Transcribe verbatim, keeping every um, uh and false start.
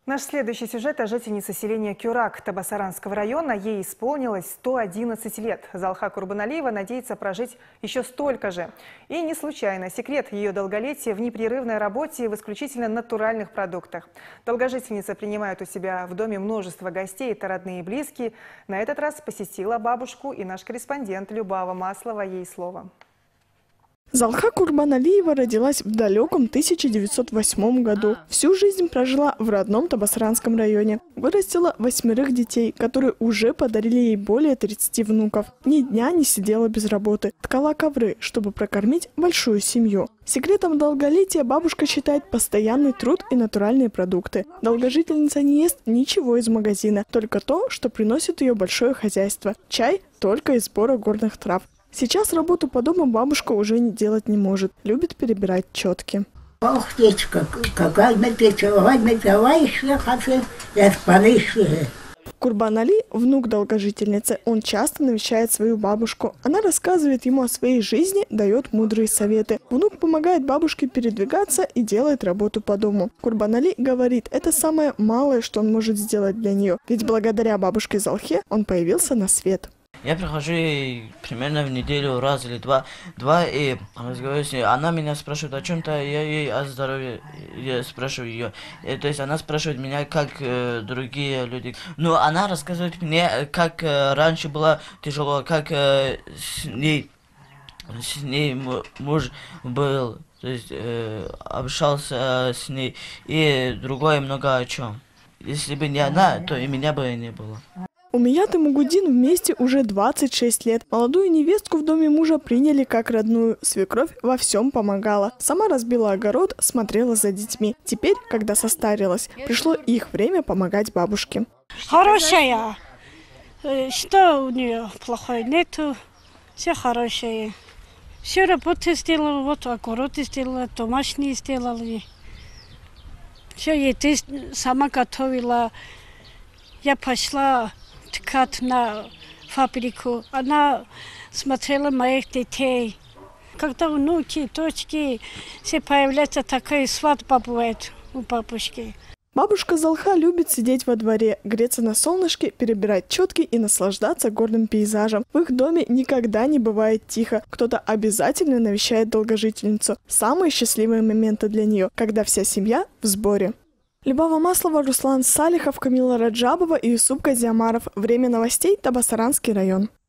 Наш следующий сюжет о жительнице селения Кюрак Табасаранского района. Ей исполнилось сто одиннадцать лет. Залха Курбаналиева надеется прожить еще столько же. И не случайно. Секрет ее долголетия в непрерывной работе в исключительно натуральных продуктах. Долгожительница принимает у себя в доме множество гостей, это родные и близкие. На этот раз посетила бабушку и наш корреспондент Любава Маслова. Ей слово. Залха Курбаналиева родилась в далеком тысяча девятьсот восьмом году. Всю жизнь прожила в родном Табасаранском районе. Вырастила восьмерых детей, которые уже подарили ей более тридцати внуков. Ни дня не сидела без работы. Ткала ковры, чтобы прокормить большую семью. Секретом долголетия бабушка считает постоянный труд и натуральные продукты. Долгожительница не ест ничего из магазина, только то, что приносит ее большое хозяйство. Чай только из сбора горных трав. Сейчас работу по дому бабушка уже не делать не может. Любит перебирать четки. Ох, печка, какая печка, Курбан Али – внук долгожительницы. Он часто навещает свою бабушку. Она рассказывает ему о своей жизни, дает мудрые советы. Внук помогает бабушке передвигаться и делает работу по дому. Курбан Али говорит, это самое малое, что он может сделать для нее. Ведь благодаря бабушке Залхе он появился на свет. Я прихожу примерно в неделю раз или два, два и разговариваю с ней. Она меня спрашивает о чем-то, я ей о здоровье, я спрашиваю ее. И, то есть она спрашивает меня, как э, другие люди. Но она рассказывает мне, как э, раньше было тяжело, как э, с ней, с ней муж был, то есть э, общался с ней и другое много о чем. Если бы не она, то и меня бы не было. Умият и Мугудин вместе уже двадцать шесть лет. Молодую невестку в доме мужа приняли как родную. Свекровь во всем помогала. Сама разбила огород, смотрела за детьми. Теперь, когда состарилась, пришло их время помогать бабушке. Хорошая. Что у нее плохое? Нету. Все хорошее. Все работы сделала, вот огороды сделала, домашние сделали. Все еды сама готовила. Я пошла ткать на фабрику. Она смотрела моих детей. Когда внуки, дочки, все появляются, такая свадьба бывает у бабушки. Бабушка Залха любит сидеть во дворе, греться на солнышке, перебирать четки и наслаждаться горным пейзажем. В их доме никогда не бывает тихо. Кто-то обязательно навещает долгожительницу. Самые счастливые моменты для нее, когда вся семья в сборе. Любава Маслова, Руслан Салихов, Камила Раджабова и Юсуп Казиамаров. Время новостей. Табасаранский район.